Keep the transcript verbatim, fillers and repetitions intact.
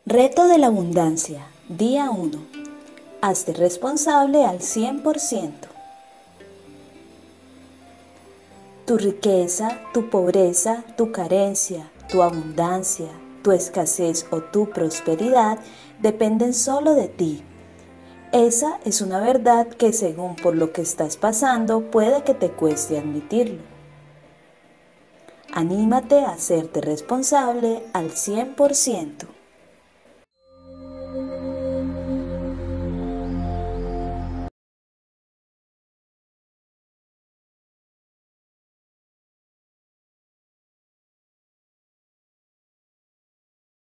Reto de la abundancia, día uno. Hazte responsable al cien por ciento. Tu riqueza, tu pobreza, tu carencia, tu abundancia, tu escasez o tu prosperidad dependen solo de ti. Esa es una verdad que, según por lo que estás pasando, puede que te cueste admitirlo. Anímate a hacerte responsable al cien por ciento.